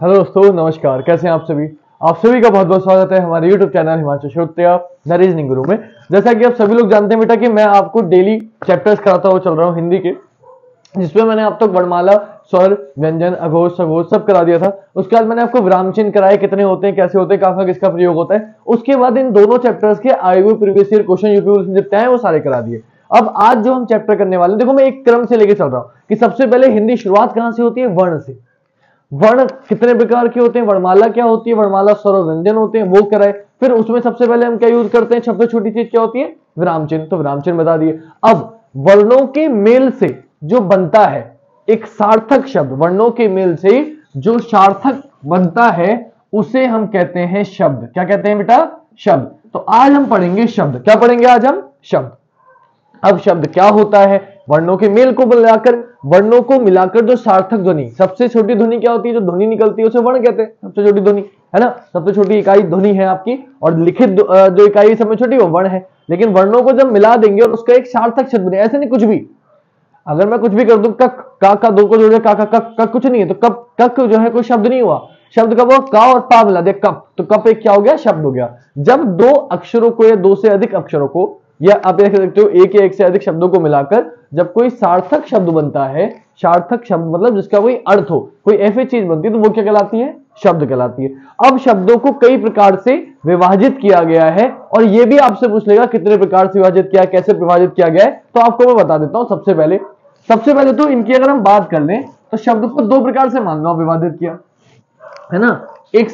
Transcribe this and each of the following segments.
Hello दोस्तों, नमस्कार। कैसे हैं आप सभी? आप सभी का बहुत बहुत स्वागत है हमारे YouTube channel Himanshu Shrotriya the reasoning guru में। जैसा कि आप सभी लोग जानते हैं बेटा कि मैं आपको डेली चैप्टर्स कराता हुआ चल रहा हूँ हिंदी के, जिसमें मैंने अब तक वर्णमाला, स्वर, व्यंजन, अघोष, सघोष सब करा दिया था। उसके बाद मैंने आपको विराम चिन्ह कराए, कितने होते हैं, कैसे होते हैं, कहाँ किसका प्रयोग होता है। उसके बाद इन दोनों चैप्टर्स के आए हुए प्रीवियस ईयर क्वेश्चन यूपी जितने हैं वो सारे करा दिए। अब आज जो हम चैप्टर करने वाले हैं, देखो मैं एक क्रम से लेके चल रहा हूँ कि सबसे पहले हिंदी शुरुआत कहां से होती है? वर्ण से। वर्ण कितने प्रकार के होते हैं, वर्णमाला क्या होती है, वर्णमाला, स्वर और व्यंजन होते हैं, वो कराए। फिर उसमें सबसे पहले हम क्या यूज करते हैं? सबसे छोटी चीज क्या होती है? विराम चिन्ह। तो विराम चिन्ह बता दिए। अब वर्णों के मेल से जो बनता है एक सार्थक शब्द, वर्णों के मेल से जो सार्थक बनता है उसे हम कहते हैं शब्द। क्या कहते हैं बेटा? शब्द। तो आज हम पढ़ेंगे शब्द। क्या पढ़ेंगे आज हम? शब्द। अब शब्द क्या होता है? वर्णों के मेल को मिलाकर, वर्णों को मिलाकर जो सार्थक ध्वनि, सबसे छोटी ध्वनि क्या होती है? जो ध्वनि निकलती है उसे वर्ण कहते हैं। सबसे छोटी ध्वनि है ना, सबसे छोटी इकाई ध्वनि है आपकी, और लिखित जो इकाई सबसे छोटी वो वर्ण है। लेकिन वर्णों को जब मिला देंगे और उसका एक सार्थक शब्द बने, ऐसे नहीं कुछ भी। अगर मैं कुछ भी कर दूं, कक, का दो को जोड़े का कक कुछ नहीं है, तो कप कक जो है कोई शब्द नहीं हुआ। शब्द कब हुआ? का और पा मिला दे कप, तो कप एक क्या हो गया? शब्द हो गया। जब दो अक्षरों को या दो से अधिक अक्षरों को, या आप देख सकते हो एक या एक से अधिक शब्दों को मिलाकर जब कोई सार्थक शब्द बनता है, सार्थक शब्द मतलब जिसका कोई अर्थ हो, कोई ऐसी चीज बनती है, तो वो क्या कहलाती है? शब्द कहलाती है। अब शब्दों को कई प्रकार से विभाजित किया गया है, और ये भी आपसे पूछ लेगा कितने प्रकार से विभाजित किया, कैसे विभाजित किया गया है, तो आपको मैं बता देता हूं। सबसे पहले तो इनकी अगर हम बात कर लें तो शब्द को दो प्रकार से मान लो विभाजित किया है ना, एक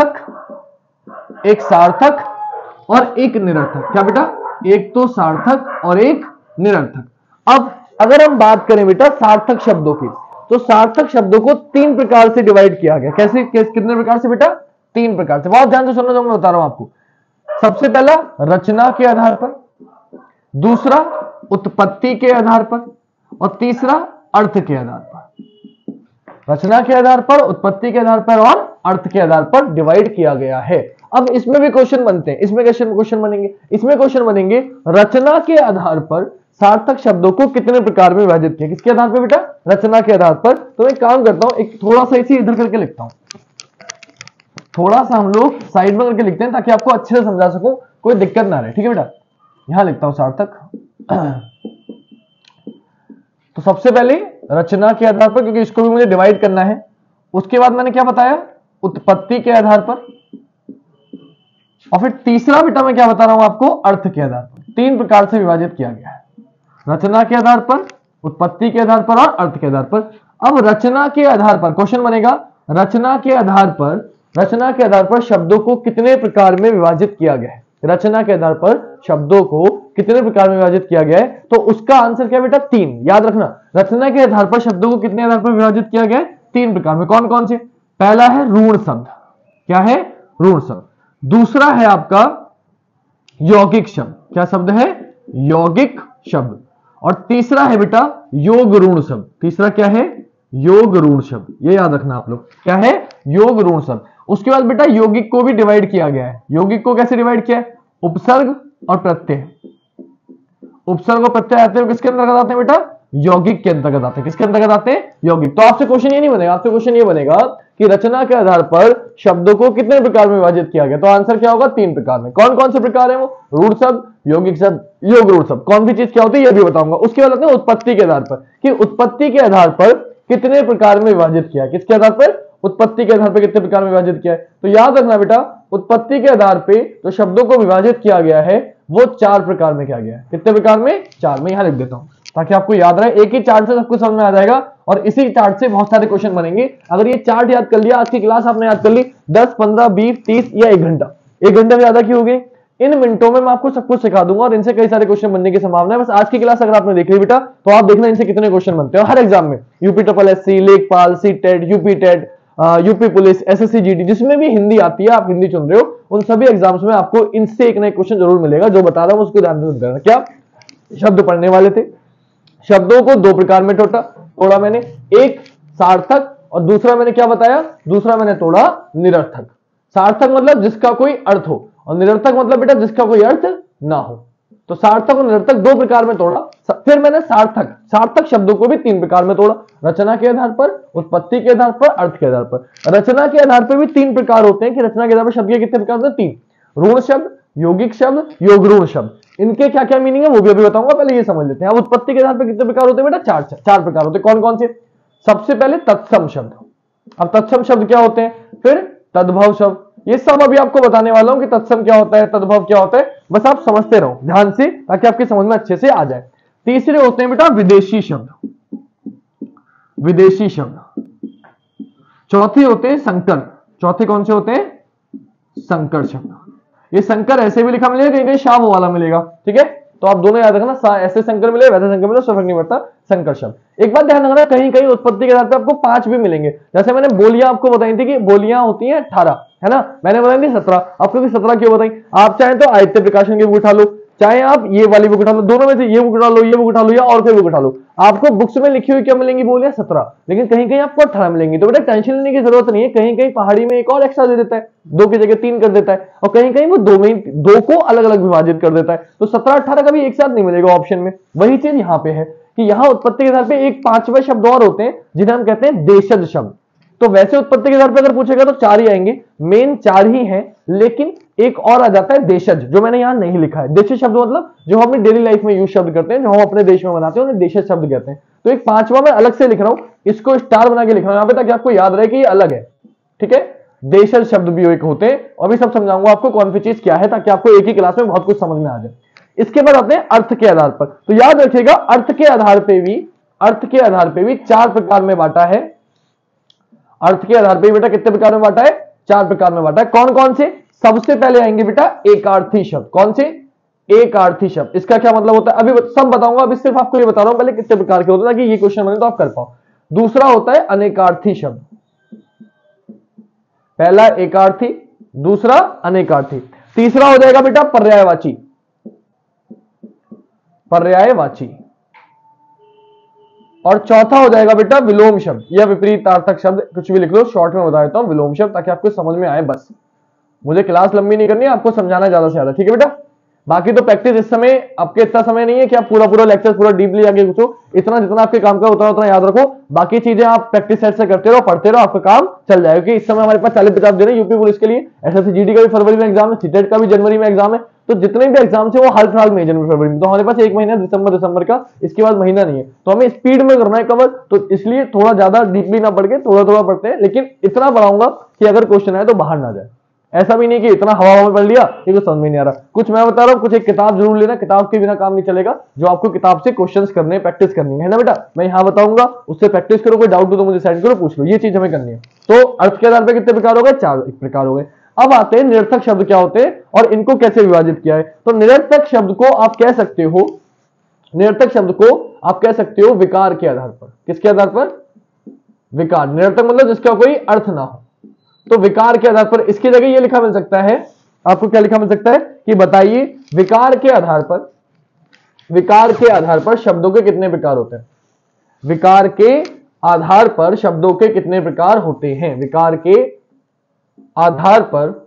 सार्थक और एक निरर्थक। क्या बेटा? एक तो सार्थक और एक निरर्थक। अब अगर हम बात करें बेटा सार्थक शब्दों की, तो सार्थक शब्दों को तीन प्रकार से डिवाइड किया गया। कैसे? कितने प्रकार से बेटा? तीन प्रकार से। बहुत ध्यान से सुनना जो मैं बता रहा हूं आपको। सबसे पहला रचना के आधार पर, दूसरा उत्पत्ति के आधार पर, और तीसरा अर्थ के आधार पर। रचना के आधार पर, उत्पत्ति के आधार पर और अर्थ के आधार पर डिवाइड किया गया है। अब इसमें भी क्वेश्चन बनते हैं। इसमें क्वेश्चन बनेंगे रचना के आधार पर सार्थक शब्दों को कितने प्रकार में विभाजित किया। किसके आधार पर बेटा? रचना के आधार पर। तो एक काम करता हूं, एक थोड़ा सा इसे इधर करके लिखता हूं, थोड़ा सा हम लोग साइड में करके लिखते हैं ताकि आपको अच्छे से समझा सकूं, कोई दिक्कत ना रहे। ठीक है बेटा? यहां लिखता हूं सार्थक। तो सबसे पहले रचना के आधार पर, क्योंकि इसको भी मुझे डिवाइड करना है। उसके बाद मैंने क्या बताया? उत्पत्ति के आधार पर, और फिर तीसरा बेटा मैं क्या बता रहा हूं आपको? अर्थ के आधार पर। तीन प्रकार से विभाजित किया गया है, रचना के आधार पर, उत्पत्ति के आधार पर और अर्थ के आधार पर। अब रचना के आधार पर क्वेश्चन बनेगा, रचना के आधार पर शब्दों को कितने प्रकार में विभाजित किया गया है? रचना के आधार पर शब्दों को कितने प्रकार में विभाजित किया गया है? तो उसका आंसर क्या बेटा? तीन। याद रखना, रचना के आधार पर शब्दों को कितने आधार पर विभाजित किया गया है? तीन प्रकार में। कौन कौन से? पहला है ऋण शब्द। क्या है? ऋण शब्द। दूसरा है आपका यौगिक शब्द। क्या शब्द है? यौगिक शब्द। और तीसरा है बेटा योग ऋण शब्द। तीसरा क्या है? योग ऋण शब्द। ये याद रखना आप लोग। क्या है? योग ऋण शब्द। उसके बाद बेटा यौगिक को भी डिवाइड किया गया है। यौगिक को कैसे डिवाइड किया है? उपसर्ग और प्रत्यय। उपसर्ग और प्रत्यय आते हैं किसके अंतर्गत आते हैं बेटा? यौगिक के अंतर्गत आते हैं। किसके अंतर्गत आते हैं? यौगिक। तो आपसे क्वेश्चन ये नहीं बनेगा, आपसे क्वेश्चन ये बनेगा कि रचना के आधार पर शब्दों को कितने प्रकार में विभाजित किया गया। तो आंसर क्या होगा? तीन प्रकार में। कौन कौन से प्रकार है वो? ऋण शब्द, यौगिक शब्द, योग ऋण शब्द। कौन सी चीज क्या होती है ये भी बताऊंगा। उसके बाद आते हैं उत्पत्ति के आधार पर, कि उत्पत्ति के आधार पर कितने प्रकार में विभाजित किया। किसके आधार पर? उत्पत्ति के आधार पर कितने प्रकार में विभाजित किया है। तो याद रखना बेटा, उत्पत्ति के आधार पे जो शब्दों को विभाजित किया गया है वो चार प्रकार में किया गया है। कितने प्रकार में? चार में। यहां लिख देता हूं ताकि आपको याद रहे। एक ही चार्ट से सब कुछ समझ में आ जाएगा, और इसी चार्ट से बहुत सारे क्वेश्चन बनेंगे। अगर ये चार्ट याद कर लिया, आज की क्लास आपने याद कर ली 10, 15, 20, 30 या 1 घंटा, 1 घंटे में ज्यादा की हो गई। इन मिनटों में मैं आपको सब कुछ सिखा दूंगा, और इनसे कई सारे क्वेश्चन बनने की संभावना है। बस आज की क्लास अगर आपने देख ली बेटा, तो आप देखना इनसे कितने क्वेश्चन बनते हैं हर एग्जाम में। UP SSC, Lekhpal, CTET, UP TET, UP police, SSC GD, जिसमें भी हिंदी आती है, आप हिंदी चुन रहे हो, उन सभी एग्जाम्स में आपको इनसे एक नए क्वेश्चन जरूर मिलेगा। जो बता रहा हूं उसको ध्यान से सुनना। क्या शब्द पढ़ने वाले थे? शब्दों को दो प्रकार में तोड़ा मैंने, एक सार्थक और दूसरा मैंने क्या बताया? दूसरा मैंने तोड़ा निरर्थक। सार्थक मतलब जिसका कोई अर्थ हो, और निरर्थक मतलब बेटा जिसका कोई अर्थ ना हो। तो सार्थक और निरर्थक दो प्रकार में तोड़ा। फिर मैंने सार्थक शब्दों को भी तीन प्रकार में तोड़ा, रचना के आधार पर, उत्पत्ति के आधार पर, अर्थ के आधार पर। रचना के आधार पर भी तीन प्रकार होते हैं कि रचना के आधार पर शब्द के कितने प्रकार होते हैं, तीन। ऋण शब्द, यौगिक शब्द, योग ऋण शब्द। इनके क्या क्या मीनिंग है वो भी अभी बताऊंगा, पहले ये समझ लेते हैं। अब उत्पत्ति के आधार पर कितने प्रकार होते हैं बेटा, चार प्रकार होते हैं। कौन कौन से? सबसे पहले तत्सम शब्द। अब तत्सम शब्द क्या होते हैं? फिर तद्भव शब्द। ये सब अभी आपको बताने वाला हूं कि तत्सम क्या होता है, तद्भव क्या होता है, बस आप समझते रहो ध्यान से ताकि आपकी समझ में अच्छे से आ जाए। तीसरे होते हैं बेटा विदेशी शब्द, विदेशी शब्द। चौथे होते हैं संकर। चौथे कौन से होते हैं? संकर शब्द। ये संकर ऐसे भी लिखा मिलेगा, कहीं कहीं शाम वाला मिलेगा, ठीक है, तो आप दोनों याद रखना, ऐसे संकर मिले वैसे संकर मिले, फर्क नहीं पड़ता, संकर शब्द। एक बात ध्यान रखना, कहीं कहीं उत्पत्ति के आधार पे आपको 5 भी मिलेंगे। जैसे मैंने बोलियां आपको बताई थी कि बोलियां होती हैं 18, है ना, मैंने बताई थी 17। आपको भी 17 क्यों बताई? आप चाहे तो आदित्य प्रकाशन की बुक उठा लो, चाहे आप ये वाली बुक उठा लो, दोनों में से ये बुक उठा लो, ये बुक उठा लो या और कोई बुक उठा लो, आपको बुक्स में लिखी हुई क्या मिलेंगी? बोलियां 17, लेकिन कहीं कहीं आपको 18 मिलेंगी। तो बेटा टेंशन लेने की जरूरत नहीं है, कहीं कहीं पहाड़ी में एक और एक्स्ट्रा दे देता है, 2 की जगह 3 कर देता है, और कहीं कहीं वो 2 को अलग अलग विभाजित कर देता है। तो 17-18 का भी एक साथ नहीं मिलेगा ऑप्शन में। वही चीज यहाँ पे है कि यहाँ उत्पत्ति के आधार पे एक 5वां शब्द और होते हैं जिन्हें हम कहते हैं देशज शब्द। तो वैसे उत्पत्ति के आधार पर अगर पूछेगा तो 4 ही आएंगे, मेन 4 ही हैं, लेकिन एक और आ जाता है देशज, जो मैंने यहां नहीं लिखा है। देशज शब्द मतलब जो हम अपनी डेली लाइफ में यूज शब्द करते हैं, जो हम अपने देश में बनाते हैं, उन्हें देशज शब्द कहते हैं। तो एक 5वां मैं अलग से लिख रहा हूं, इसको स्टार बना के लिख रहा हूं यहां पे ताकि आपको याद रहे कि ये अलग है, ठीक है। देशज शब्द भी एक होते हैं, और भी सब समझाऊंगा आपको कौन सी चीज क्या है, ताकि आपको एक ही क्लास में बहुत कुछ समझ में आ जाए। इसके बाद आते हैं अर्थ के आधार पर। तो याद रखिएगा अर्थ के आधार पे भी 4 प्रकार में बांटा है। अर्थ के आधार पे बेटा कितने प्रकार में बांटा है? 4 प्रकार में बांटा है। कौन कौन से? सबसे पहले आएंगे बेटा एकार्थी शब्द। कौन से? एकार्थी शब्द। इसका क्या मतलब होता है अभी सब बताऊंगा, अभी सिर्फ आपको ये बता रहा हूं पहले कितने प्रकार के होते हैं ताकि ये क्वेश्चन बने तो आप कर पाओ। दूसरा होता है अनेकार्थी शब्द। पहला एकार्थी, दूसरा अनेकार्थी। तीसरा हो जाएगा बेटा पर्यायवाची, पर्यायवाची। और चौथा हो जाएगा बेटा विलोम शब्द या विपरीतार्थक शब्द, कुछ भी लिख लो, शॉर्ट में बता देता हूं विलोम शब्द ताकि आपको समझ में आए। बस मुझे क्लास लंबी नहीं करनी है, आपको समझाना ज्यादा से ज्यादा, ठीक है बेटा। बाकी तो प्रैक्टिस इस समय आपके इतना समय नहीं है कि आप पूरा लेक्चर पूरा डीपली आगे घुसो, इतना जितना आपके काम का उतना याद रखो। बाकी चीजें आप प्रैक्टिस सेट से करते रहो, पढ़ते रहो, आपका काम चल जाएगा। क्योंकि इस समय हमारे पास 40-50 दिन है यूपी पुलिस के लिए, एसएससी जीडी का भी फरवरी में एग्जाम है, सीटेट का भी जनवरी में एग्जाम है। तो जितने भी एग्जाम है वो हाल फिलहाल में जनवरी फरवरी में, तो हमारे पास 1 महीना दिसंबर का, इसके बाद महीना नहीं है। तो हमें स्पीड में करना है कवर, तो इसलिए थोड़ा ज्यादा डीपली ना पढ़ के थोड़ा पढ़ते हैं, लेकिन इतना पढ़ाऊंगा कि अगर क्वेश्चन आए तो बाहर ना जाए। ऐसा भी नहीं कि इतना हवा में पढ़ लिया ये तो समझ में नहीं आ रहा। कुछ मैं बता रहा हूं, कुछ एक किताब जरूर लेना, किताब के बिना काम नहीं चलेगा। जो आपको किताब से क्वेश्चंस करने, प्रैक्टिस करनी है ना बेटा, मैं यहां बताऊंगा, उससे प्रैक्टिस करो। कोई डाउट हो तो मुझे सेंड करो, पूछ लो, ये चीज हमें करनी है। तो अर्थ के आधार पर कितने प्रकार हो गए? 4 प्रकार हो गए। अब आते हैं निरर्थक शब्द क्या होते हैं और इनको कैसे विभाजित किया है। तो निरर्थक शब्द को आप कह सकते हो, निरर्थक शब्द को आप कह सकते हो विकार के आधार पर। किसके आधार पर? विकार। निरर्थक मतलब जिसका कोई अर्थ ना हो, तो विकार के आधार पर। इसकी जगह ये लिखा मिल सकता है आपको, क्या लिखा मिल सकता है कि बताइए विकार के आधार पर शब्दों के कितने प्रकार होते हैं? विकार के आधार पर शब्दों के कितने प्रकार होते हैं? विकार के आधार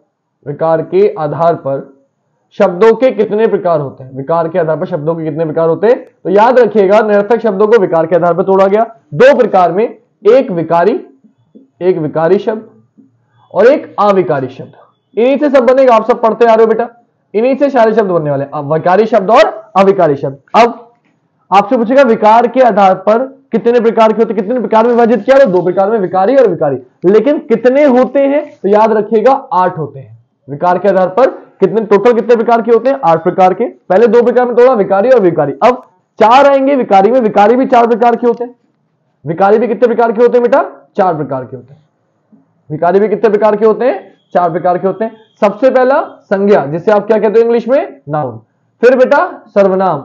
पर शब्दों के कितने प्रकार होते हैं? विकार के आधार पर शब्दों के कितने प्रकार होते हैं? तो याद रखिएगा निरर्थक शब्दों को विकार के आधार पर तोड़ा गया 2 प्रकार में, एक विकारी शब्द और एक अविकारी शब्द। इन्हीं से सब बनेगा, आप सब पढ़ते आ रहे हो बेटा, इन्हीं से सारे शब्द बनने वाले, विकारी शब्द और अविकारी शब्द। अब आपसे पूछेगा विकार के आधार पर कितने प्रकार के होते, कितने प्रकार में विभाजित किया? 2 प्रकार में, विकारी और विकारी। लेकिन कितने होते हैं? तो याद रखिएगा 8 होते हैं। विकार के आधार पर कितने, टोटल कितने प्रकार के होते हैं? 8 प्रकार के। पहले 2 प्रकार में तोड़ा, विकारी और विकारी। अब 4 आएंगे विकारी में, विकारी भी 4 प्रकार के होते हैं। विकारी भी कितने प्रकार के होते हैं बेटा? 4 प्रकार के होते हैं। विकारी भी कितने प्रकार के होते हैं? 4 प्रकार के होते हैं। सबसे पहला संज्ञा, जिसे आप क्या कहते हो इंग्लिश में? नाउन। फिर बेटा सर्वनाम,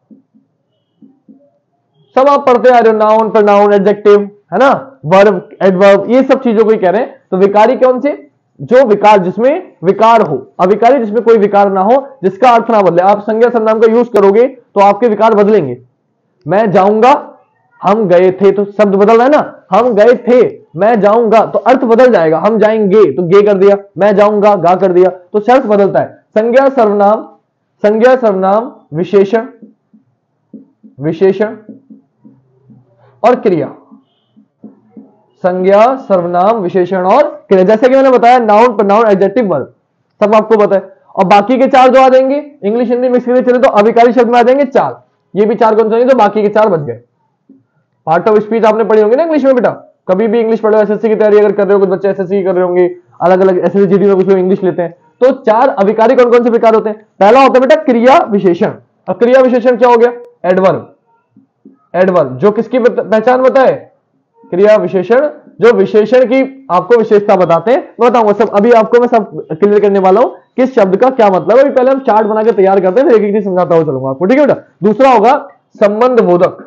सब आप पढ़ते आ रहे हो, नाउन, प्रोनाउन, एडजेक्टिव, है ना, वर्ब, एडवर्ब, ये सब चीजों को ही कह रहे हैं। तो विकारी कौन से? जो विकार, जिसमें विकार हो। अविकारी जिसमें कोई विकार ना हो, जिसका अर्थ ना बदले। आप संज्ञा सर्वनाम का यूज करोगे तो आपके विकार बदलेंगे। मैं जाऊंगा, हम गए थे, तो शब्द बदल रहा है ना। हम गए थे, मैं जाऊंगा, तो अर्थ बदल जाएगा। हम जाएंगे तो गे कर दिया, मैं जाऊंगा गा कर दिया, तो शर्त बदलता है। संज्ञा सर्वनाम, संज्ञा सर्वनाम विशेषण, विशेषण और क्रिया, संज्ञा सर्वनाम विशेषण और क्रिया। जैसे कि मैंने बताया नाउन, प्रोनाउन, एडजेक्टिव, वर्ब सब आपको पता है। और बाकी के 4 जो आ जाएंगे इंग्लिश हिंदी मिक्स करके चले तो अभिकारी शब्द में आ जाएंगे 4। ये भी 4 कौन से, तो बाकी के 4 बच गए। पार्ट ऑफ स्पीच आपने पढ़ी होंगे ना इंग्लिश में बेटा, कभी भी इंग्लिश पढ़ो, एसएससी की तैयारी अगर कर रहे हो, कुछ बच्चे एसएससी की कर रहे होंगे, अलग अलग एसएससी जीडी में कुछ लोग इंग्लिश लेते हैं। तो 4 अभिकारी कौन कौन से प्रकार होते हैं? पहला होता है बेटा क्रिया विशेषण। अब क्रिया विशेषण क्या हो गया? एडवर्ब। एडवर्ब जो किसकी पहचान बताए? क्रिया विशेषण जो विशेषण की आपको विशेषता बताते हैं। मैं बताऊंगा सब, अभी आपको मैं सब क्लियर करने वाला हूं किस शब्द का क्या मतलब है। अभी पहले हम चार्ट बना के तैयार करते हैं, फिर एक एक चीज समझाता हुआ चलूंगा आपको, ठीक है बेटा। दूसरा होगा संबंध बोधक।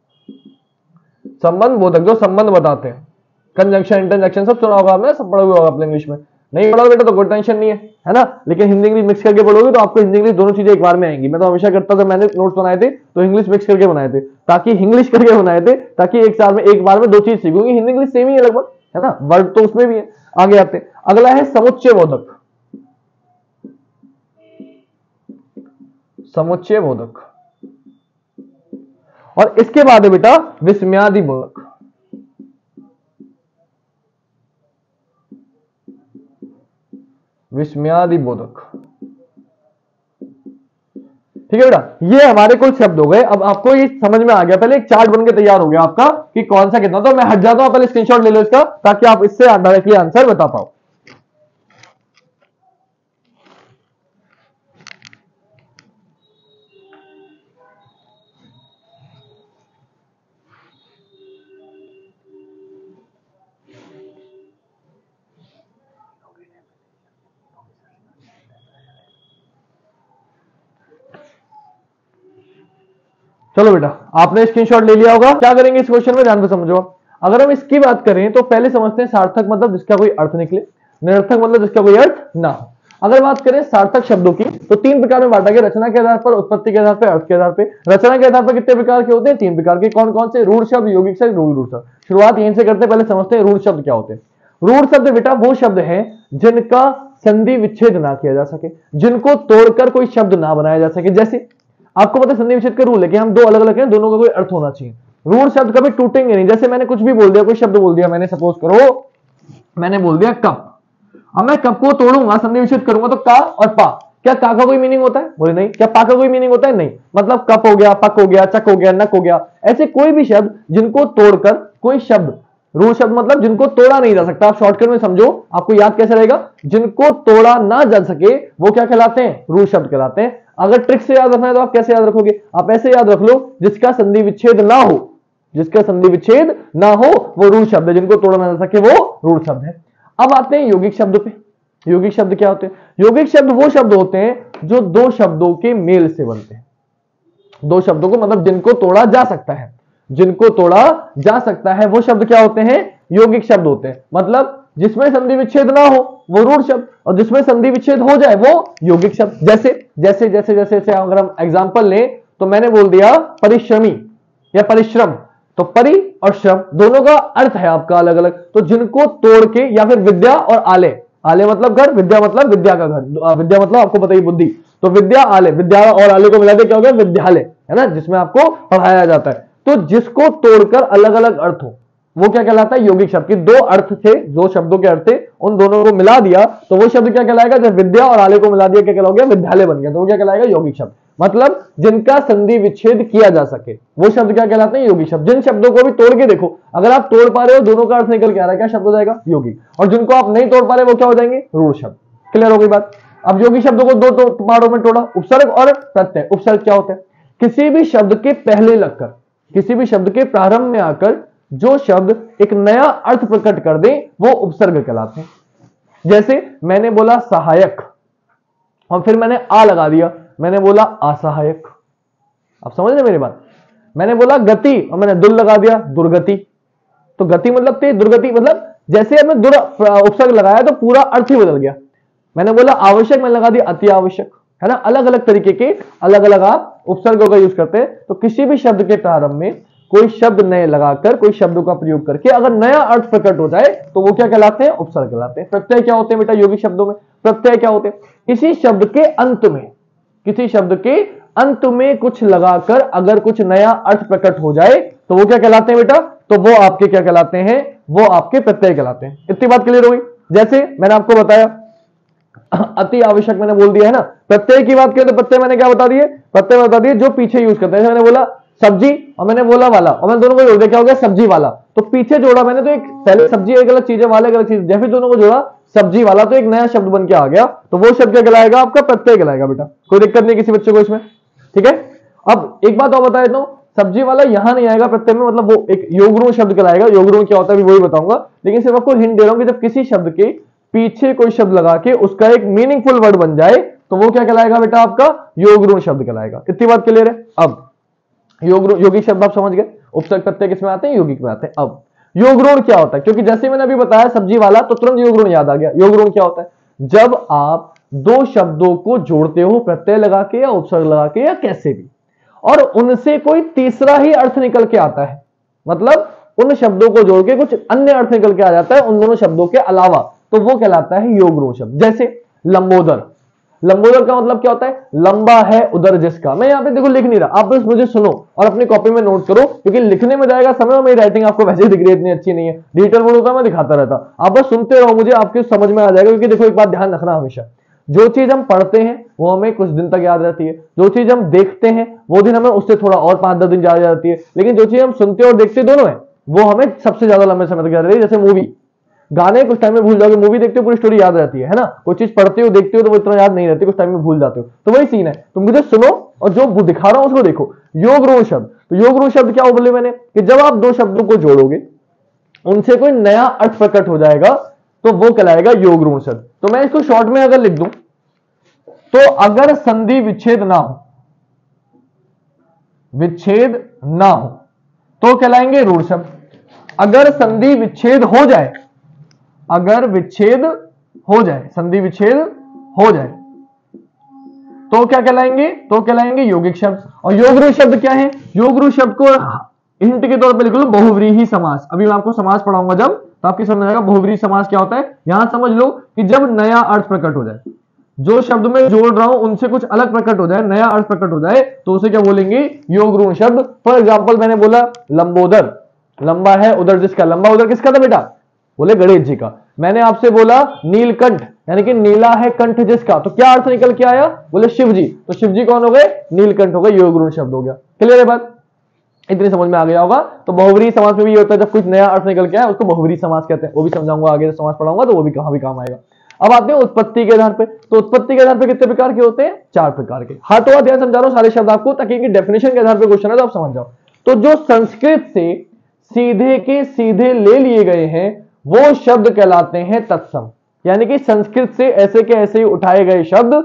संबंध बोधक जो संबंध बताते हैं, कंजंक्शन, इंटरजेक्शन सब सुना होगा आपने, सब पढ़ा हुआ होगा अपने इंग्लिश में। नहीं पढ़ा बेटा तो कोई टेंशन नहीं है ना, लेकिन हिंदी इंग्लिश मिक्स करके पढ़ोगे तो आपको हिंदी इंग्लिश दोनों चीजें एक बार में आएंगी। मैं तो हमेशा करता था, मैंने नोट्स बनाए थे तो इंग्लिश मिक्स करके बनाए थे, ताकि इंग्लिश करके बनाए थे ताकि एक बार में 2 चीज सीखूंगी। हिंदी इंग्लिश सेम ही है लगभग, है ना, वर्ड तो उसमें भी है। आगे आते हैं, अगला है समुच्चय बोधक। समुच्चय बोधक। और इसके बाद है बेटा विस्मयादि बोधक। विस्मयादि बोधक, ठीक है बेटा। ये हमारे कुल शब्द हो गए। अब आपको ये समझ में आ गया, पहले एक चार्ट बन के तैयार हो गया आपका कि कौन सा कितना। तो मैं हट जाता हूं, पहले स्क्रीनशॉट ले लो इसका, ताकि आप इससे डायरेक्टली आंसर बता पाओ। चलो बेटा, आपने स्क्रीनशॉट ले लिया होगा। क्या करेंगे इस क्वेश्चन में, ध्यान से समझो। अगर हम इसकी बात करें तो पहले समझते हैं सार्थक मतलब जिसका कोई अर्थ निकले, निरर्थक मतलब जिसका कोई अर्थ ना हो। अगर बात करें सार्थक शब्दों की तो 3 प्रकार में बांटा गया, रचना के आधार पर, उत्पत्ति के आधार पर, अर्थ के आधार पर। रचना के आधार पर कितने प्रकार के होते हैं? 3 प्रकार के। कौन कौन से? रूढ़ शब्द, यौगिक शब्द, रूढ़ शब्द। शुरुआत यहीं से करते हैं, पहले समझते हैं रूढ़ शब्द क्या होते हैं। रूढ़ शब्द बेटा वो शब्द है जिनका संधि विच्छेद ना किया जा सके, जिनको तोड़कर कोई शब्द ना बनाया जा सके। जैसे आपको पता है संधि विच्छेद का रूल है कि हम 2 अलग अलग हैं, दोनों का कोई अर्थ होना चाहिए। रूढ़ शब्द कभी टूटेंगे नहीं। जैसे मैंने कुछ भी बोल दिया, कोई शब्द बोल दिया मैंने, सपोज करो मैंने बोल दिया कप। अब मैं कप को तोड़ूंगा, संधि विच्छेद करूंगा तो का और पा, क्या का कोई मीनिंग होता है? बोले नहीं। क्या पा का कोई मीनिंग होता है? नहीं। मतलब कप हो गया, पक हो गया, चक हो गया, नक हो गया, ऐसे कोई भी शब्द जिनको तोड़कर कोई शब्द, रूढ़ शब्द मतलब जिनको तोड़ा नहीं जा सकता। आप शॉर्टकट में समझो, आपको याद कैसे रहेगा? जिनको तोड़ा ना जा सके वो क्या कहलाते हैं? रूढ़ शब्द कहलाते हैं। अगर ट्रिक से याद रखना है तो आप कैसे याद रखोगे? आप ऐसे याद रख लो, जिसका संधि विच्छेद ना हो, जिसका संधि विच्छेद ना हो वो रूढ़ शब्द है, जिनको तोड़ा ना जा सके वो रूढ़ शब्द है। अब आते हैं यौगिक शब्द पे। यौगिक शब्द क्या होते हैं? यौगिक शब्द वो शब्द होते हैं जो 2 शब्दों के मेल से बनते हैं। 2 शब्दों को मतलब जिनको तोड़ा जा सकता है, जिनको तोड़ा जा सकता है वो शब्द क्या होते हैं? यौगिक शब्द होते हैं। मतलब जिसमें संधि विच्छेद ना हो वो रूढ़ शब्द, और जिसमें संधि विच्छेद हो जाए वो यौगिक शब्द। जैसे जैसे जैसे जैसे जैसे अगर हम एग्जांपल लें तो मैंने बोल दिया परिश्रमी या परिश्रम, तो परि और श्रम दोनों का अर्थ है आपका अलग अलग। तो जिनको तोड़ के, या फिर विद्या और आले, आले मतलब घर, विद्या मतलब विद्या का घर, विद्या मतलब आपको बताइए बुद्धि, तो विद्या आले, विद्या और आले को मिला दे क्या हो गया? विद्यालय, है ना, जिसमें आपको पढ़ाया जाता है। तो जिसको तोड़कर अलग अलग अर्थ हो वो क्या कहलाता है? यौगिक शब्द। की 2 अर्थ थे, 2 शब्दों के अर्थ थे, उन दोनों को मिला दिया तो वो शब्द क्या कहलाएगा? जब विद्या और आले को मिला दिया क्या कहलाओगे? विद्यालय बन गया, तो वो क्या कहलाएगा? यौगिक शब्द। मतलब जिनका संधि विच्छेद किया जा सके वो शब्द क्या कहलाते हैं? यौगिक शब्द। जिन शब्दों को भी तोड़ के देखो, अगर आप तोड़ पा रहे हो, दोनों का अर्थ निकल के आ रहा है, क्या शब्द हो जाएगा? यौगिक। और जिनको आप नहीं तोड़ पा रहे वो क्या हो जाएंगे? रूढ़ शब्द। क्लियर हो गई बात? अब यौगिक शब्दों को 2 पार्टों में तोड़ा, उपसर्ग और प्रत्यय। उपसर्ग क्या होता है? किसी भी शब्द के पहले लगकर, किसी भी शब्द के प्रारंभ में आकर जो शब्द एक नया अर्थ प्रकट कर दे वो उपसर्ग कहलाते हैं। जैसे मैंने बोला सहायक और फिर मैंने आ लगा दिया, मैंने बोला असहायक। आप समझ रहे मेरी बात? मैंने बोला गति और मैंने दुल लगा दिया, दुर्गति। तो गति मतलब तेज, दुर्गति मतलब जैसे हमने दुर उपसर्ग लगाया तो पूरा अर्थ ही बदल गया। मैंने बोला आवश्यक, मैंने लगा दिया अति आवश्यक, है ना। अलग अलग तरीके के अलग अलग आप उपसर्गों का यूज करते हैं। तो किसी भी शब्द के प्रारंभ में कोई शब्द नए लगाकर, कोई शब्दों का प्रयोग करके अगर नया अर्थ प्रकट हो जाए तो वो क्या कहलाते हैं? उपसर्ग कहलाते हैं। प्रत्यय क्या होते हैं बेटा यौगिक शब्दों में? प्रत्यय क्या होते हैं? किसी शब्द के अंत में, किसी शब्द के अंत में कुछ लगाकर अगर कुछ नया अर्थ प्रकट हो जाए तो वो क्या कहलाते हैं बेटा? तो वो आपके क्या कहलाते हैं? वो आपके प्रत्यय कहलाते हैं। इतनी बात क्लियर हो गई? जैसे मैंने आपको बताया अति आवश्यक मैंने बोल दिया है ना। प्रत्यय की बात करें तो प्रत्यय मैंने क्या बता दिए? प्रत्यय बता दिए जो पीछे यूज करते हैं। मैंने बोला सब्जी और मैंने बोला वाला, और मैंने दोनों को जोड़ दिया, क्या हो गया? सब्जी वाला। तो पीछे जोड़ा मैंने तो एक पहले सब्जी एक अलग चीज है, वाला एक अलग चीज, जैसे दोनों को जोड़ा सब्जी वाला तो एक नया शब्द बन के आ गया। तो वो शब्द क्या कहलाएगा? आपका प्रत्यय कहलाएगा बेटा। कोई दिक्कत नहीं किसी बच्चे को इसमें, ठीक है। अब एक बात और बता देता हूं, सब्जी वाला यहां नहीं आएगा प्रत्यय में, मतलब वो एक योगरूढ़ शब्द कहलाएगा। योगरूढ़ क्या होता है वही बताऊंगा, लेकिन सिर्फ आपको हिंट दे रहा हूं कि जब किसी शब्द के पीछे कोई शब्द लगा के उसका एक मीनिंगफुल वर्ड बन जाए तो वो क्या कहलाएगा बेटा? आपका योगरूढ़ शब्द कहलाएगा। इतनी बात क्लियर है? अब यौगिक शब्द आप समझ गए, उपसर्ग प्रत्यय किसमें आते हैं? यौगिक में आते हैं। अब योगरूढ़ क्या होता है? क्योंकि जैसे मैंने अभी बताया सब्जी वाला तो तुरंत योगरूढ़ याद आ गया। योगरूढ़ क्या होता है? जब आप दो शब्दों को जोड़ते हो प्रत्यय लगा के या उपसर्ग लगा के या कैसे भी, और उनसे कोई तीसरा ही अर्थ निकल के आता है, मतलब उन शब्दों को जोड़ के कुछ अन्य अर्थ निकल के आ जाता है उन दोनों शब्दों के अलावा, तो वो कहलाता है योगरूढ़ शब्द। जैसे लंबोदर। लंबोदर का मतलब क्या होता है? लंबा है उदर जिसका। मैं यहां पे देखो लिख नहीं रहा, आप बस मुझे सुनो और अपनी कॉपी में नोट करो, क्योंकि लिखने में जाएगा समय और मेरी राइटिंग आपको वैसे दिख रही है इतनी अच्छी नहीं है। डिजिटल बोर्ड होता है मैं दिखाता रहता, आप बस सुनते रहो, मुझे आपके समझ में आ जाएगा। क्योंकि देखो एक बात ध्यान रखना, हमेशा जो चीज हम पढ़ते हैं वो हमें कुछ दिन तक याद रहती है, जो चीज हम देखते हैं वो दिन हमें उससे थोड़ा और 5-10 दिन याद रहती है, लेकिन जो चीज हम सुनते और देखते दोनों है वो हमें सबसे ज्यादा लंबे समय तक याद रहती है। जैसे मूवी, गाने कुछ टाइम में भूल जाओगे, मूवी देखते हो पूरी स्टोरी याद रहती है ना। कोई चीज पढ़ते हो देखते हो तो वो इतना याद नहीं रहती, कुछ टाइम में भूल जाते हो। तो वही सीन है, तुम मुझे सुनो और जो दिखा रहा हूं उसको देखो। योगरूढ़ शब्द, तो योगरूढ़ शब्द क्या बोले मैंने कि जब आप दो शब्दों को जोड़ोगे उनसे कोई नया अर्थ प्रकट हो जाएगा तो वो कहलाएगा योगरूढ़ शब्द। तो मैं इसको शॉर्ट में अगर लिख दूं तो अगर संधि विच्छेद ना हो, विच्छेद ना हो तो कहलाएंगे रूढ़ शब्द। अगर संधि विच्छेद हो जाए, अगर विच्छेद हो जाए, संधि विच्छेद हो जाए तो क्या कहलाएंगे? तो कहलाएंगे यौगिक शब्द। और योगरूढ़ शब्द क्या है? योगरूढ़ शब्द को हिंट के तौर पे लिख लो बहुव्रीहि समास। अभी मैं आपको समास पढ़ाऊंगा जब, तो आपकी समझ आएगा बहुव्रीहि समास क्या होता है। यहां समझ लो कि जब नया अर्थ प्रकट हो जाए, जो शब्द में जोड़ रहा हूं उनसे कुछ अलग प्रकट हो जाए, नया अर्थ प्रकट हो जाए, तो उसे क्या बोलेंगे? योगरूढ़ शब्द। फॉर एग्जाम्पल मैंने बोला लंबोदर, लंबा है उदर जिसका। लंबा उदर किसका था बेटा? बोले गणेश जी का। मैंने आपसे बोला नीलकंठ, यानी कि नीला है कंठ जिसका, तो क्या अर्थ निकल के आया? बोले शिव जी। तो शिव जी कौन हो गए? नीलकंठ हो गए, योगरूढ़ शब्द हो गया। क्लियर है बात? इतनी समझ में आ गया होगा। तो बहुव्रीहि समास में भी ये होता है जब कुछ नया अर्थ निकल के आया उसको बहुव्रीहि समास कहते हैं। वो भी समझाऊंगा आगे, समास पढ़ाऊंगा तो वो भी कहां भी काम आएगा। अब आते हैं उत्पत्ति के आधार पे। तो उत्पत्ति के आधार पे कितने प्रकार के होते हैं? 4 प्रकार के। हाँ तो ध्यान समझा रहा हूं सारे शब्द आपको, ताकि डेफिनेशन के आधार पे क्वेश्चन है तो आप समझ जाओ। तो जो संस्कृत से सीधे के सीधे ले लिए गए हैं वो शब्द कहलाते हैं तत्सम। यानी कि संस्कृत से ऐसे के ऐसे ही उठाए गए शब्द,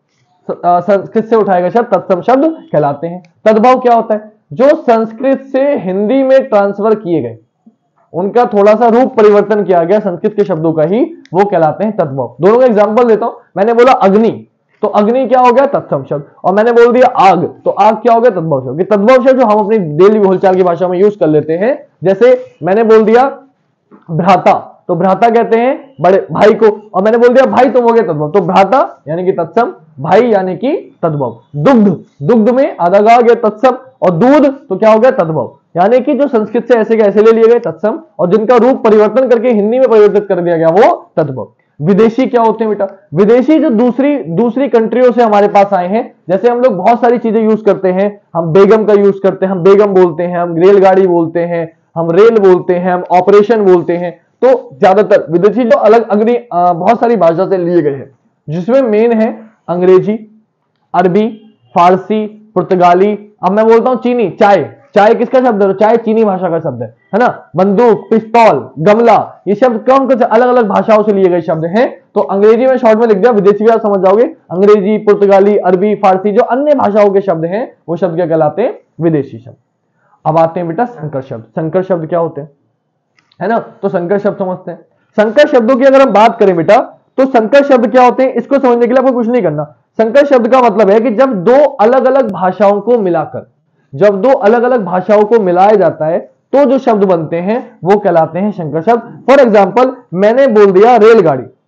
संस्कृत से उठाए गए शब्द तत्सम शब्द कहलाते हैं। तद्भव क्या होता है? जो संस्कृत से हिंदी में ट्रांसफर किए गए, उनका थोड़ा सा रूप परिवर्तन किया गया संस्कृत के शब्दों का ही, वो कहलाते हैं तद्भव। दोनों का एग्जांपल देता हूं। मैंने बोला अग्नि, तो अग्नि क्या हो गया? तत्सम शब्द। और मैंने बोल दिया आग, तो आग क्या हो गया? तद्भव शब्द। तद्भव शब्द जो हम अपनी डेली बोलचाल की भाषा में यूज कर लेते हैं। जैसे मैंने बोल दिया भ्राता, तो भ्राता कहते हैं बड़े भाई को, और मैंने बोल दिया भाई तो हो गया तद्भव। तो भ्राता यानी कि तत्सम, भाई यानी कि तद्भव। दुग्ध, दुग्ध में आधा गा गया तत्सम, और दूध तो क्या हो गया? तद्भव। यानी कि जो संस्कृत से ऐसे के ऐसे ले लिए गए तत्सम, और जिनका रूप परिवर्तन करके हिंदी में परिवर्तित कर दिया गया वो तद्भव। विदेशी क्या होते हैं बेटा? विदेशी जो दूसरी कंट्रियों से हमारे पास आए हैं। जैसे हम लोग बहुत सारी चीजें यूज करते हैं, हम बेगम का यूज करते हैं, हम बेगम बोलते हैं, हम रेलगाड़ी बोलते हैं, हम रेल बोलते हैं, हम ऑपरेशन बोलते हैं। तो ज्यादातर विदेशी जो अलग अग्नि बहुत सारी भाषा से लिए गए हैं, जिसमें मेन है अंग्रेजी, अरबी, फारसी, पुर्तगाली। अब मैं बोलता हूं चीनी, चाय, चाय किसका शब्द है? चाय चीनी भाषा का शब्द है ना। बंदूक, पिस्तौल, गमला, ये शब्द कौन कौन से अलग अलग भाषाओं से लिए गए शब्द हैं। तो अंग्रेजी में शॉर्ट में लिख दिया, विदेशी भी आप समझ जाओगे। अंग्रेजी, पुर्तगाली, अरबी, फारसी, जो अन्य भाषाओं के शब्द हैं वो शब्द क्या कहलाते हैं? विदेशी शब्द। अब आते हैं बेटा संकर शब्द। संकर शब्द क्या होते हैं, है ना? तो संकर शब्द समझते हैं। संकर शब्दों की अगर हम बात करें बेटा, तो संकर शब्द क्या होते हैं इसको समझने के लिए आपको कुछ नहीं करना। संकर शब्द का मतलब है कि जब दो अलग अलग भाषाओं को मिलाकर, जब दो अलग अलग भाषाओं को मिलाया जाता है तो जो शब्द बनते हैं वो कहलाते हैं संकर शब्द। फॉर एग्जाम्पल मैंने बोल दिया रेलगाड़ी,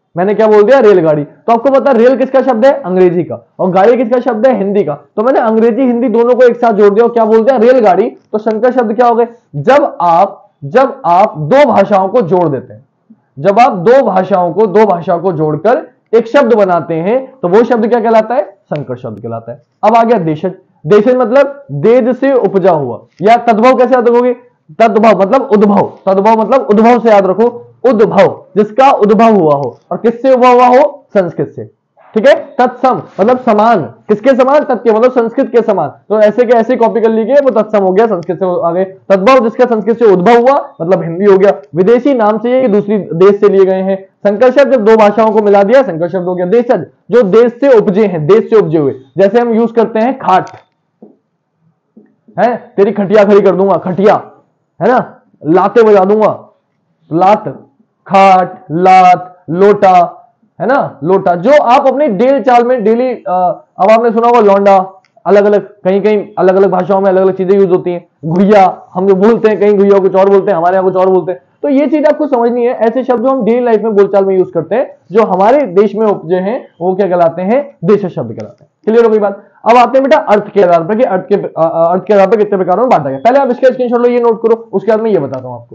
मैंने क्या बोल दिया, रेलगाड़ी। तो आपको पता रेल किसका शब्द है, अंग्रेजी का, और गाड़ी किसका शब्द है, हिंदी का। तो मैंने अंग्रेजी हिंदी दोनों को एक साथ जोड़ दिया और क्या बोल दिया, रेलगाड़ी। तो संकर शब्द क्या हो गए, जब आप दो भाषाओं को जोड़ देते हैं, जब आप दो भाषाओं को जोड़कर एक शब्द बनाते हैं तो वो शब्द क्या कहलाता है, संकर शब्द कहलाता है। अब आ गया देशज। देशज मतलब देज से उपजा हुआ, या तद्भव कैसे याद रखोगे, तद्भव मतलब उद्भव, तद्भव मतलब उद्भव से याद रखो, उद्भव जिसका उद्भव हुआ हो, और किससे उद्भव हुआ हो, संस्कृत से। ठीक है, तत्सम मतलब समान, किसके समान, तत्के मतलब संस्कृत के समान। तो ऐसे के ऐसे कॉपी कर लीजिए, वो तत्सम हो गया, संस्कृत से आ गए। तद्भव जिसका संस्कृत से उद्भव हुआ मतलब हिंदी हो गया। विदेशी नाम से ये दूसरी देश से लिए गए हैं। संकर शब्द जब दो भाषाओं को मिला दिया संकर शब्द हो गया। देशज जो देश से उपजे हैं, देश से उपजे हुए, जैसे हम यूज करते हैं खाट है, तेरी खटिया खड़ी कर दूंगा, खटिया है ना, लाते बजा दूंगा, लात, खाट, लात, लोटा है ना, लोटा। जो आप अपनी डेल चाल में डेली, अब आपने सुना होगा लौंडा, अलग अलग कहीं कहीं अलग अलग भाषाओं में अलग अलग चीजें यूज होती हैं। घुइया हम जो बोलते हैं, कहीं घुइया कुछ और बोलते हैं, हमारे यहाँ कुछ और बोलते हैं। तो ये चीज आपको समझनी है। ऐसे शब्द जो हम डेली लाइफ में बोलचाल में यूज करते हैं, जो हमारे देश में उपजे हैं, वो क्या कहलाते हैं, देश शब्द कहलाते हैं। क्लियर हो गई बात। अब आते हैं बेटा अर्थ के आधार पर कि अर्थ के आधार पर कितने प्रकारों में बांटा गया। पहले आप इसका स्क्रीनशॉट लो, ये नोट करो, उसके बाद मैं ये बताता हूं आपको।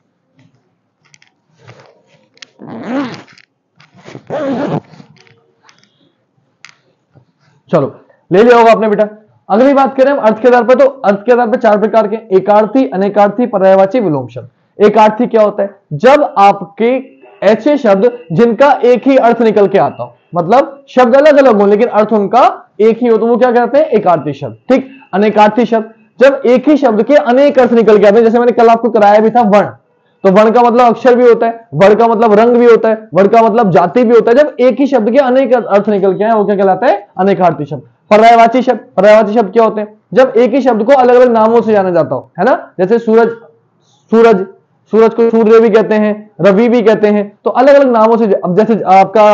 चलो ले लिया होगा आपने बेटा। अगली बात करें हम अर्थ के आधार पर, तो अर्थ के आधार पर चार प्रकार के, एकार्थी, अनेकार्थी, पर्यायवाची, विलोम शब्द। एकार्थी क्या होता है, जब आपके ऐसे शब्द जिनका एक ही अर्थ निकल के आता हो, मतलब शब्द अलग अलग हो लेकिन अर्थ उनका एक ही हो, तो वो क्या कहते हैं, एकार्थी शब्द। ठीक। अनेकार्थी शब्द जब एक ही शब्द के अनेक अर्थ निकल के आते हैं, जैसे मैंने कल आपको कराया भी था वर्ण, तो वर्ण का मतलब अक्षर भी होता है, वर्ण का मतलब रंग भी होता है, वर्ण का मतलब जाति भी होता है। जब एक ही शब्द के अनेक अर्थ निकल के आए वो क्या कहलाता है, अनेकार्थी शब्द। पर्यायवाची शब्द, पर्यायवाची शब्द क्या होते हैं, जब एक ही शब्द को अलग अलग नामों से जाना जाता हो, है ना। जैसे सूरज, सूरज, सूरज को सूर्य भी कहते हैं, रवि भी कहते हैं, तो अलग अलग नामों से। अब जैसे आपका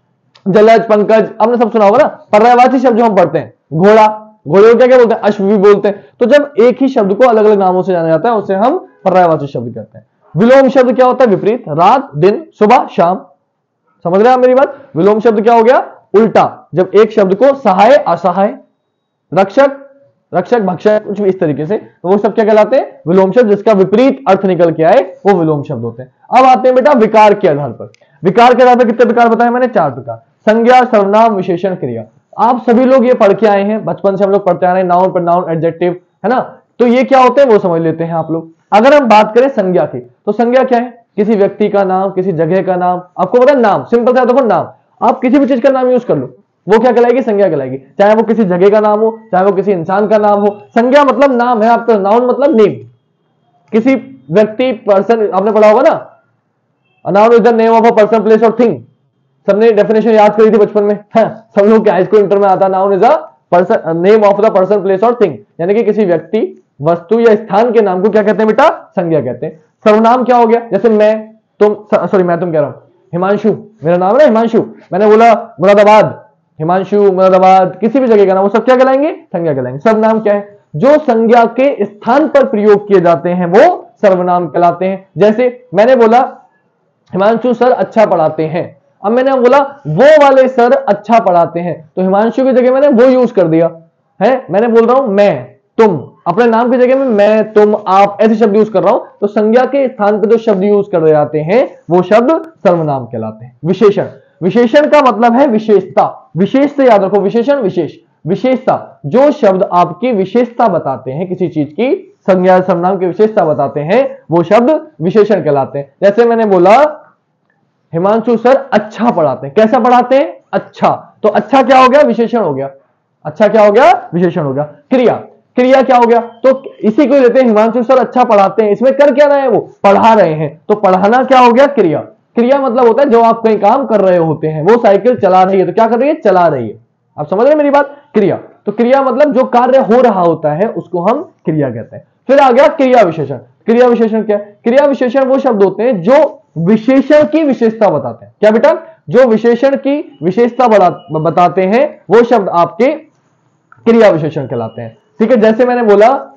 जलज, पंकज, आपने सब सुना होगा ना। पर्यायवाची शब्द जो हम पढ़ते हैं, घोड़ा, घोड़े को क्या क्या बोलते हैं, अश्व भी बोलते हैं। तो जब एक ही शब्द को अलग अलग नामों से जाना जाता है उसे हम पर्यायवाची शब्द कहते हैं। विलोम शब्द क्या होता है, विपरीत, रात, दिन, सुबह, शाम। समझ रहे हैं आप मेरी बात। विलोम शब्द क्या हो गया, उल्टा, जब एक शब्द को सहाय, असहाय, रक्षक, रक्षक, भक्षक, कुछ भी इस तरीके से, तो वो सब क्या कहलाते हैं, विलोम शब्द। जिसका विपरीत अर्थ निकल के आए वो विलोम शब्द होते हैं। अब आते हैं बेटा विकार के आधार पर। विकार के आधार पर कितने प्रकार बताए मैंने, चार प्रकार। संज्ञा, सर्वनाम, विशेषण, क्रिया। आप सभी लोग ये पढ़ के आए हैं, बचपन से हम लोग पढ़ते आ रहे हैं, नाउन, प्रोनाउन, एडजेक्टिव, है ना। तो ये क्या होते हैं वो समझ लेते हैं आप लोग। अगर हम बात करें संज्ञा की, तो संज्ञा क्या है, किसी व्यक्ति का नाम, किसी जगह का नाम। आपको पता है नाम, सिंपल सा देखो, नाम आप किसी भी चीज का नाम यूज कर लो, वो क्या कहलाएगी, संज्ञा कहलाएगी। चाहे वो किसी जगह का नाम हो, चाहे वो किसी इंसान का नाम हो। संज्ञा मतलब नाम है आपका, नाउन मतलब नेम, किसी व्यक्ति, पर्सन, आपने पढ़ा होगा ना, noun is the name of a person, place और थिंग। सबने डेफिनेशन याद करी थी बचपन में, सब लोग के हाई स्कूल इंटर में आता, noun is a person, name of the person, place और थिंग, यानी कि किसी व्यक्ति, वस्तु या स्थान के नाम को क्या कहते हैं बेटा, संज्ञा कहते हैं। सर्वनाम क्या हो गया, जैसे मैं, तुम, सॉरी मैं तुम कह रहा हूं, हिमांशु मेरा नाम है ना, हिमांशु, मैंने बोला मुरादाबाद, हिमांशु, मुरादाबाद, किसी भी जगह का नाम, वो सब क्या कहलाएंगे, संज्ञा कहलाएंगे। सर्वनाम क्या है, जो संज्ञा के स्थान पर प्रयोग किए जाते हैं वो सर्वनाम कहलाते हैं। जैसे मैंने बोला हिमांशु सर अच्छा पढ़ाते हैं, अब मैंने बोला वो वाले सर अच्छा पढ़ाते हैं, तो हिमांशु की जगह मैंने वो यूज कर दिया है। मैंने बोल रहा हूं मैं, तुम, अपने नाम की जगह में मैं, तुम, आप, ऐसे शब्द यूज कर रहा हूं, तो संज्ञा के स्थान पर जो शब्द यूज कर जाते हैं वो शब्द सर्वनाम कहलाते हैं। विशेषण, विशेषण का मतलब है विशेषता, विशेष से याद रखो, विशेषण, विशेष, विशेषता, जो शब्द आपकी विशेषता बताते हैं, किसी चीज की संज्ञा सर्वनाम की विशेषता बताते हैं वो शब्द विशेषण कहलाते हैं। जैसे मैंने बोला हिमांशु सर अच्छा पढ़ाते हैं, कैसा पढ़ाते हैं, अच्छा, तो अच्छा क्या हो गया, विशेषण हो गया, अच्छा क्या हो गया, विशेषण हो गया। क्रिया, क्रिया क्या हो गया, तो इसी को लेते हैं, हिमांशु सर अच्छा पढ़ाते हैं, इसमें कर क्या रहे हैं, वो पढ़ा रहे हैं, तो पढ़ाना क्या हो गया, क्रिया। क्रिया मतलब होता है जो आप कहीं काम कर रहे होते हैं, वो साइकिल चला रही है, तो क्या कर रही है, चला रही है। आप समझ रहे हैं मेरी बात, क्रिया। तो क्रिया मतलब जो कार्य हो रहा होता है उसको हम क्रिया कहते हैं। फिर आ गया क्रिया विशेषण। क्रिया विशेषण क्या है, क्रिया विशेषण वो शब्द होते हैं जो विशेषण की विशेषता बताते हैं। क्या बेटा, जो विशेषण की विशेषता बताते हैं वो शब्द आपके क्रिया विशेषण कहलाते हैं। ठीक है, जैसे मैंने बोला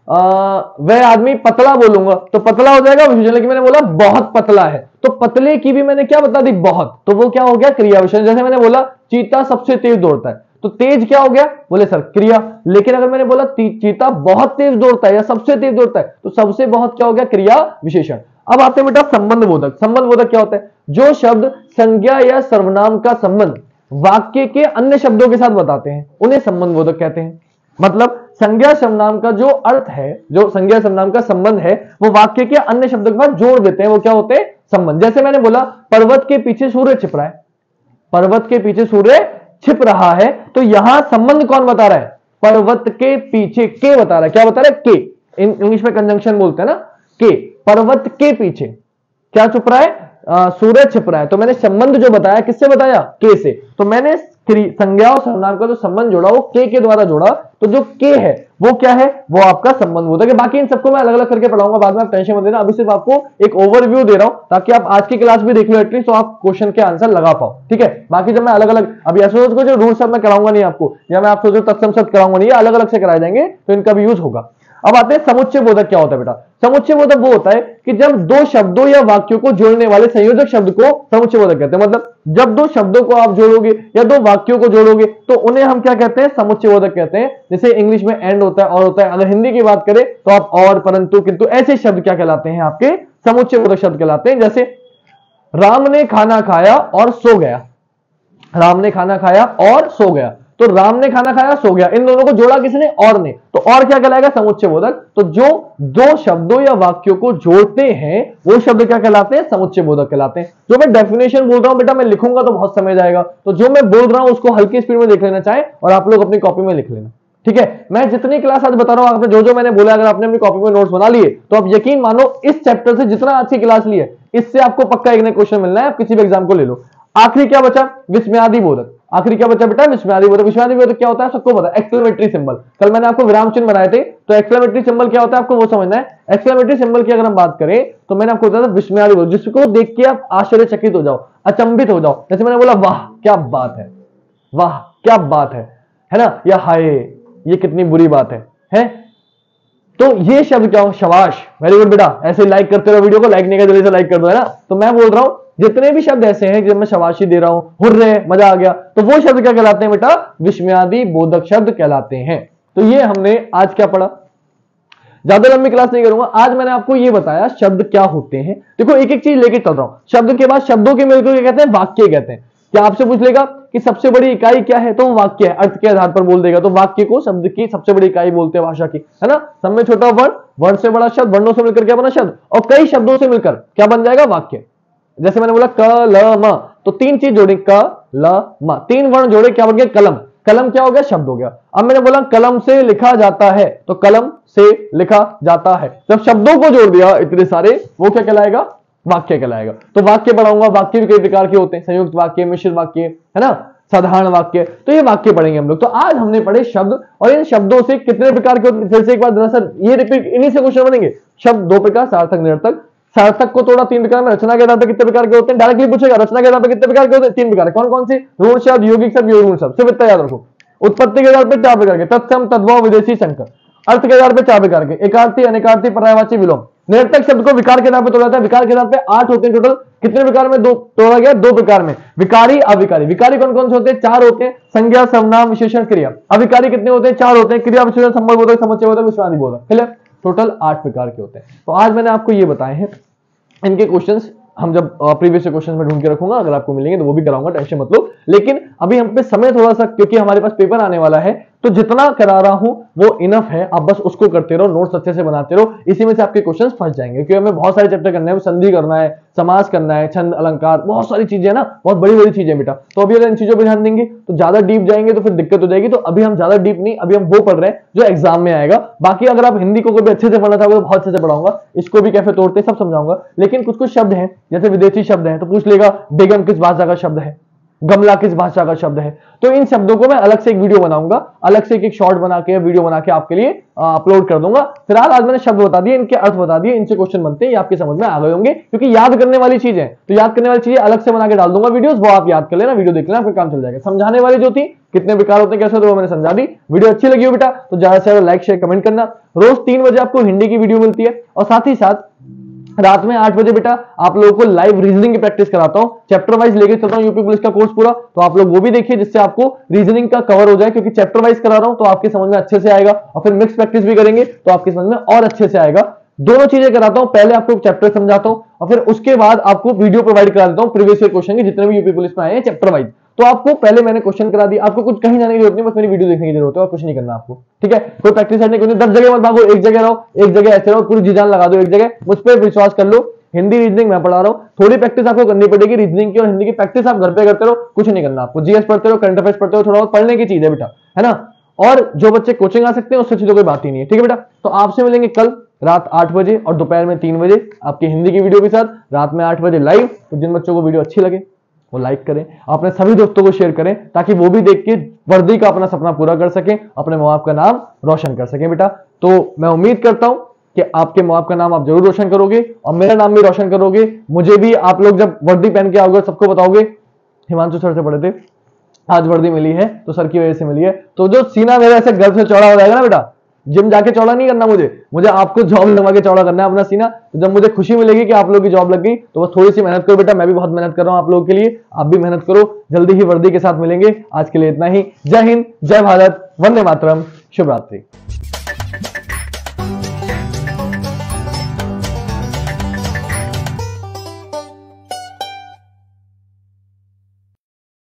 वह आदमी पतला बोलूंगा तो पतला हो जाएगा विशेषण, लेकिन मैंने बोला बहुत पतला है तो पतले की भी मैंने क्या बता दी, बहुत, तो वो क्या हो गया, क्रिया विशेषण। जैसे मैंने बोला चीता सबसे तेज दौड़ता है तो तेज क्या हो गया, बोले सर क्रिया। लेकिन अगर मैंने बोला चीता बहुत तेज दौड़ता है या सबसे तेज दौड़ता है तो सबसे बहुत क्या हो गया, क्रिया विशेषण। अब आते हैं बेटा संबंध बोधक। संबंध बोधक क्या होता है, जो शब्द संज्ञा या सर्वनाम का संबंध वाक्य के अन्य शब्दों के साथ बताते हैं उन्हें संबंध बोधक कहते हैं। मतलब संज्ञा सर्वनाम का जो अर्थ है, जो संज्ञा सर्वनाम का संबंध है वो वाक्य के अन्य शब्दों के साथ जोड़ देते हैं, वो क्या होते हैं, संबंध। जैसे मैंने बोला पर्वत के पीछे सूर्य छिप रहा है, पर्वत के पीछे सूर्य छिप रहा है, तो यहां संबंध कौन बता रहा है, पर्वत के पीछे के बता रहा है। क्या बता रहा है, के। इंग्लिश में कंजंक्शन बोलते हैं ना, के। पर्वत के पीछे क्या छुप रहा है, सूर्य छिप रहा है। तो मैंने संबंध जो बताया किससे बताया, के से। तो मैंने संज्ञा और सर्वनाम का जो संबंध जोड़ा वो के द्वारा जोड़ा, तो जो के है वो क्या है, वो आपका संबंध होता है। बाकी इन सबको मैं अलग अलग करके पढ़ाऊंगा बाद में, आप टेंशन मत लेना। अभी सिर्फ आपको एक ओवरव्यू दे रहा हूं ताकि आप आज की क्लास भी देख लो एटलीस्ट, तो आप क्वेश्चन के आंसर लगा पाओ, ठीक है। बाकी जब मैं अलग अलग, अभी ऐसा को जो रूल सब मैं कराऊंगा नहीं आपको, या मैं आपको जो तत्सम शब्द कराऊंगा नहीं, अलग अलग से कराए जाएंगे तो इनका भी यूज होगा। अब आते हैं समुच्चय बोधक। क्या होता है बेटा, समुच्चय बोधक वो होता है कि जब दो शब्दों या वाक्यों को जोड़ने वाले संयोजक शब्द को समुच्चय बोधक कहते हैं। मतलब जब दो शब्दों को आप जोड़ोगे या दो वाक्यों को जोड़ोगे तो उन्हें हम क्या कहते हैं, समुच्चय बोधक कहते हैं। जैसे इंग्लिश में एंड होता है और होता है, अगर हिंदी की बात करें तो आप और, परंतु, किंतु, ऐसे शब्द क्या कहलाते हैं, आपके समुच्चय बोधक शब्द कहलाते हैं। जैसे राम ने खाना खाया और सो गया, राम ने खाना खाया और सो गया, तो राम ने खाना खाया सो गया, इन दोनों को जोड़ा किसने, और ने, तो और क्या कहलाएगा, समुच्चय बोधक। तो जो दो शब्दों या वाक्यों को जोड़ते हैं वो शब्द क्या कहलाते हैं, समुच्चय बोधक कहलाते हैं। जो मैं डेफिनेशन बोल रहा हूं बेटा मैं लिखूंगा तो बहुत समय जाएगा, तो जो मैं बोल रहा हूं उसको हल्की स्पीड में देख लेना चाहे और आप लोग अपनी कॉपी में लिख लेना, ठीक है। मैं जितनी क्लास आज बता रहा हूं, आपने जो मैंने बोला अगर आपने अपनी कॉपी में नोट्स बना लिए तो आप यकीन मानो इस चैप्टर से जितना आज की क्लास ली है इससे आपको पक्का एक नया क्वेश्चन मिलना है, आप किसी भी एग्जाम को ले लो। आखिरी क्या बचा, विस्मयादि बोधक। आखिरी क्या बचा बेटा, विस्मयादि बोधक। विस्मयादि बोधक क्या होता है, सबको पता है, एक्सक्लेमेटरी सिंबल। कल मैंने आपको विराम चिन्ह बनाए थे, तो एक्सक्लेमेटरी सिंबल क्या होता है आपको वो समझना है। एक्सक्लेमेटरी सिंबल की अगर हम बात करें तो मैंने आपको बताया था विस्मयादि बोधक, जिसको देख के आप आश्चर्यचकित हो जाओ, अचंभित हो जाओ। जैसे मैंने बोला वाह क्या बात है, वाह क्या बात है ना, या हाय ये कितनी बुरी बात है? तो ये शब्द क्या हो, शबाश, वेरी गुड बेटा। ऐसे लाइक करते रहो वीडियो को, लाइक नहीं कर जल्दी से लाइक कर दो, है ना। तो मैं बोल रहा हूं जितने भी शब्द ऐसे हैं जब मैं शबाशी दे रहा हूं, हुर्रे, मजा आ गया, तो वो शब्द क्या कहलाते हैं बेटा, विस्मयादि बोधक शब्द कहलाते हैं। तो ये हमने आज क्या पढ़ा, ज्यादा लंबी क्लास नहीं करूंगा। आज मैंने आपको ये बताया शब्द क्या होते हैं। देखो एक एक चीज लेके चल रहा हूं, शब्द के बाद शब्दों के मिलकर क्या कहते हैं, वाक्य कहते हैं। क्या आपसे पूछ लेगा कि सबसे बड़ी इकाई क्या है, तो वो वाक्य है, अर्थ के आधार पर बोल देगा, तो वाक्य को शब्द की सबसे बड़ी इकाई बोलते हैं भाषा की, है ना। सब में छोटा वर्ण, वर्ण से बड़ा शब्द, वर्णों से मिलकर क्या बना शब्द, और कई शब्दों से मिलकर क्या बन जाएगा, वाक्य। जैसे मैंने बोला क ल म, तो तीन चीज जोड़ी, क ल म, तीन वर्ण जोड़े, क्या बन गया, कलम। कलम क्या हो गया, शब्द हो गया। अब मैंने बोला कलम से लिखा जाता है, तो कलम से लिखा जाता है। जब शब्दों को जोड़ दिया इतने सारे, वो क्या कहलाएगा, वाक्य कहलाएगा। तो वाक्य पढ़ाऊंगा, वाक्य भी कई प्रकार के होते हैं, संयुक्त वाक्य, मिश्रित वाक्य, है ना, साधारण वाक्य, तो ये वाक्य पढ़ेंगे हम लोग। तो आज हमने पढ़े शब्द, और इन शब्दों से कितने प्रकार के होते हैं, फिर से एक बार दरअसल ये रिपीट, इन्हीं से क्वेश्चन बनेंगे। शब्द दो प्रकार, सार्थक, निरर्थक। सार्थक को थोड़ा तीन प्रकार में, रचना के आधार पर कितने प्रकार के होते हैं, डायरेक्टली पूछेगा, रचना के आधार पर कितने प्रकार के होते हैं, तीन प्रकार। कौन कौन से, ऋण शब्द, यौगिक शब्द, यौगिक शब्द, सिर्फ इतना याद रखो। उत्पत्ति के आधार पर चार प्रकार के, तत्सम, तद्भव, विदेशी, संकर। अर्थ के आधार पर चार प्रकार के, एकार्थी, अनेकार्थी, पर्यायवाची, विलोम। निरर्थक शब्द को विकार के आधार पर तोड़ा जाता है, विकार के आधार पर 8 होते हैं टोटल। कितने प्रकार में दो तोड़ा गया, 2 प्रकार में, विकारी, अविकारी। विकारी कौन कौन से होते हैं, 4 होते हैं, संज्ञा, सर्वनाम, विशेषण, क्रिया। अविकारी कितने होते हैं, 4 होते हैं, क्रिया, विशेषण, संबंध बोधक, समुच्चय बोधक, विस्मयादि बोधक। क्लियर, टोटल 8 प्रकार के होते हैं। तो आज मैंने आपको ये बताए हैं, इनके क्वेश्चंस हम जब प्रीवियस क्वेश्चंस में ढूंढ के रखूंगा, अगर आपको मिलेंगे तो वो भी कराऊंगा, टेंशन मत लो। लेकिन अभी हम पे समय थोड़ा सा, क्योंकि हमारे पास पेपर आने वाला है, तो जितना करा रहा हूं वो इनफ है। आप बस उसको करते रहो, नोट्स अच्छे से बनाते रहो, इसी में से आपके क्वेश्चंस फंस जाएंगे। क्योंकि हमें बहुत सारे चैप्टर करने हैं, संधि करना है, समास करना है, छंद, अलंकार, बहुत सारी चीजें ना, बहुत बड़ी बड़ी चीजें बेटा। तो अभी अगर इन चीजों पर ध्यान देंगे तो ज्यादा डीप जाएंगे तो फिर दिक्कत हो जाएगी। तो अभी हम ज्यादा डीप नहीं, अभी हम वो पढ़ रहे हैं जो एग्जाम में आएगा। बाकी अगर आप हिंदी को भी अच्छे से पढ़ना चाहोगे तो बहुत अच्छे से पढ़ाऊंगा, इसको भी कैसे तोड़ते सब समझाऊंगा। लेकिन कुछ कुछ शब्द हैं, जैसे विदेशी शब्द हैं, तो पूछ लेगा बेगम किस भाषा का शब्द है, गमला किस भाषा का शब्द है। तो इन शब्दों को मैं अलग से एक वीडियो बनाऊंगा, अलग से एक शॉर्ट बना के वीडियो बना के आपके लिए अपलोड कर दूंगा। फिलहाल आज मैंने शब्द बता दिए, इनके अर्थ बता दिए, इनसे क्वेश्चन बनते हैं, ये आपके समझ में आ गए होंगे, क्योंकि याद करने वाली चीज है। तो याद करने वाली चीजें अलग से बना के डाल दूंगा वीडियोस, वो आप याद कर लेना, वीडियो देख लेना, आपका काम चल जाएगा। समझाने वाली जो थी कितने प्रकार होते हैं कैसे, तो वो मैंने समझा दी। वीडियो अच्छी लगी हो बेटा तो ज्यादा से ज्यादा लाइक शेयर कमेंट करना। रोज 3 बजे आपको हिंदी की वीडियो मिलती है, और साथ ही साथ रात में 8 बजे बेटा आप लोगों को लाइव रीजनिंग की प्रैक्टिस कराता हूं, चैप्टर वाइज लेके चलता हूं यूपी पुलिस का कोर्स पूरा। तो आप लोग वो भी देखिए, जिससे आपको रीजनिंग का कवर हो जाए, क्योंकि चैप्टर वाइज करा रहा हूं तो आपके समझ में अच्छे से आएगा, और फिर मिक्स प्रैक्टिस भी करेंगे तो आपके समझ में और अच्छे से आएगा। दोनों चीजें कराता हूं, पहले आपको चैप्टर समझाता हूं और फिर उसके बाद आपको वीडियो प्रोवाइड करा देता हूं प्रीवियस ईयर क्वेश्चन के, जितने भी यूपी पुलिस में आए हैं चैप्टर वाइज। तो आपको पहले मैंने क्वेश्चन करा दिया, आपको कुछ कहीं जाने की जरूरत नहीं, बस मेरी वीडियो देखने की जरूरत है और कुछ नहीं करना आपको, ठीक है। कोई प्रैक्टिस नहीं करनी, 10 जगह मत भागो, एक जगह रहो, एक जगह ऐसे रहो, पूरी जी जान लगा दो एक जगह, मुझ पर विश्वास कर लो। हिंदी रीजनिंग मैं पढ़ा रहा हूं, थोड़ी प्रैक्टिस आपको करनी पड़ेगी रीजनिंग की, और हिंदी की प्रैक्टिस आप घर पे करते रहो, कुछ नहीं करना आपको। जीएस पढ़ते रहो, करंट अफेयर्स पढ़ते रहो, थोड़ा बहुत पढ़ने की चीज है बेटा, है ना। और जो बच्चे कोचिंग आ सकते हैं उससे अच्छी तो कोई बात ही नहीं है, ठीक है बेटा। तो आपसे मिलेंगे कल रात 8 बजे और दोपहर में 3 बजे आपकी हिंदी की वीडियो के साथ, रात में 8 बजे लाइव। तो जिन बच्चों को वीडियो अच्छी लगे वो लाइक करें, अपने सभी दोस्तों को शेयर करें, ताकि वो भी देख के वर्दी का अपना सपना पूरा कर सकें, अपने माँ बाप का नाम रोशन कर सकें बेटा। तो मैं उम्मीद करता हूं कि आपके माँ बाप का नाम आप जरूर रोशन करोगे, और मेरा नाम भी रोशन करोगे। मुझे भी आप लोग जब वर्दी पहन के आओगे सबको बताओगे हिमांशु सर से पढ़े थे, आज वर्दी मिली है तो सर की वजह से मिली है। तो जो सीना मेरा ऐसे गर्व से चौड़ा हो जाएगा ना बेटा, जिम जाके चौड़ा नहीं करना मुझे आपको जॉब लगा के चौड़ा करना है अपना सीना। तो जब मुझे खुशी मिलेगी कि आप लोगों की जॉब लग गई, तो बस थोड़ी सी मेहनत करो बेटा, मैं भी बहुत मेहनत कर रहा हूं आप लोगों के लिए, आप भी मेहनत करो। जल्दी ही वर्दी के साथ मिलेंगे, आज के लिए इतना ही। जय हिंद, जय भारत, वंदे मातरम, शुभ रात्रि।